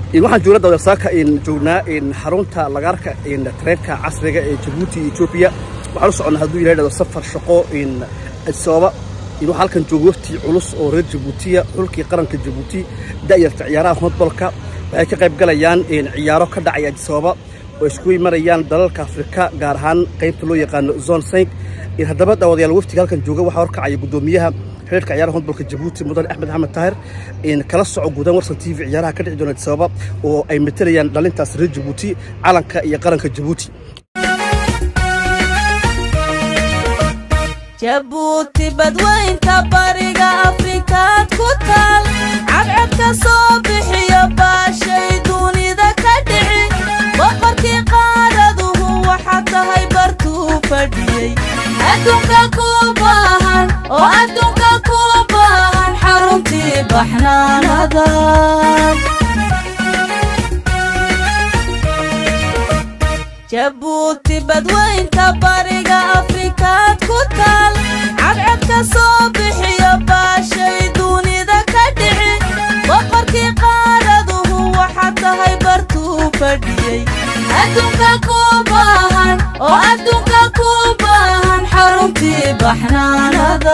waxaan joognaa dawlad saaka joognaa xarunta lagaarka treenka casriga ee Djibouti Ethiopia waxaan u soconaa haduu yiraahdo safar shaqo sababa inuu halkan joogo wafti culus oo reer Djibouti xulkii qaranka Djibouti daayirta ciyaaraha handballka ay ka qayb galayaan ciyaaro ka dhacaya sababa oo isku imarayaan dalalka Afrika gaar ahaan qaybta loo yaqaan zone 5 hadaba dawadayaal waftiga halkan jooga waxa horkacay gudoomiyaha xiriirka ciyaaraha handballka Djibouti mudan Axmed Axmed Tahir kala soco gudan warsan TV ciyaaraha ka dhici doona sababa oo ay metelayaan dhalintaas reer Djibouti calanka iyo qaranka Djibouti Djibouti badwaynta bariga Afrika ku taal cadcadka soo bixiyo baashay dunida ka dhici boqorkii qaaraduhu waxa tahay bartuu fadhiyay adduunka ku baahan oo adduunka ku baahan xaruntii baxnaanada Djibouti badwaynta bariga Afrika ku taal cadcadka soo bixiyo baashay dunida ka dhici boqorkii qaaraduhu waxa tahay bartuu fadhiyay adduunka ku baahan oo adduunka ku baahan xaruntii baxnaanada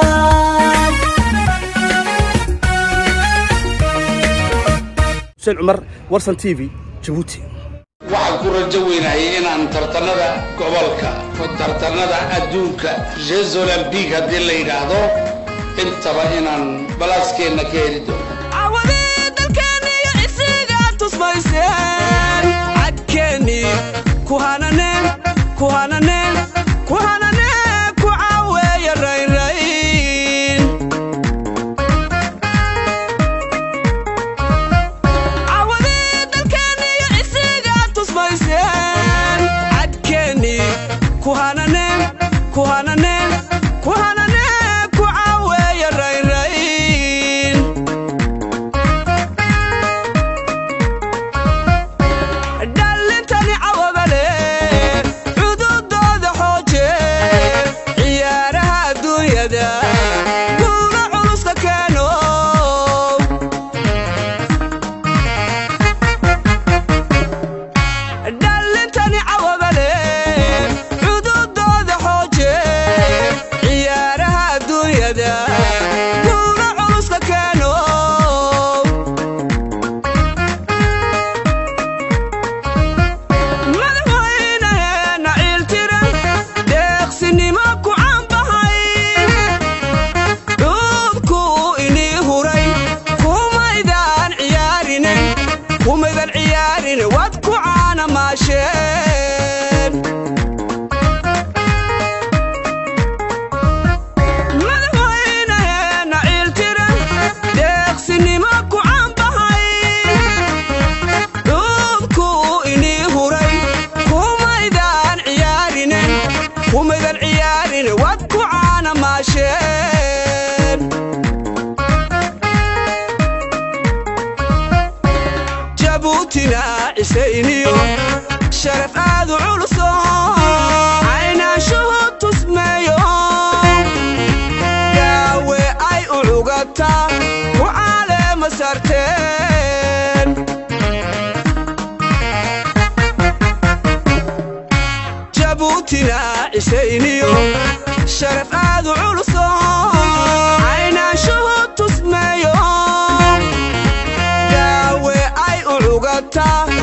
Hussein Umar warsan TV Djibouti waxaan ku rajo weynahay inaan tartanada gobolka tartanada adduunka Jeux Olympiques hadii la yiraahdo intaba inaan balaskeena ka heli doono awadi dalkeena iyo isiga tusmayseen adkeeni ku hananeen ku caaweeya rayn awadi dalkeena iyo isiga tusmayseen adkeeni ku hananeen ku caaweeya rayn dhalintani cawabale cududooda xooje ciyaaraha adduunyada guula culuska keeno dhalintani cawabale cududooda xooje ciyaaraha adduunyada guula culuska keeno madaxweynaheena ciiltiran deeqsinimo ku caanbahay dhubku inii huray kumaydan ciyaarine wad ku caana maasheen madaxweynaheena ciiltiran deeqsinimo ku caanbahay dhubku inii huray kumaydan ciyaarine wad ku caana maasheen Djiboutina isayniyo sharaf aad u culus aynaanshuhu tusmeeyo daawe ay u cugataa ku caleema sarteen Djiboutina isayniyo sharaf aad u culus aynaanshuhu tusmeeyo daawe ay u cugataa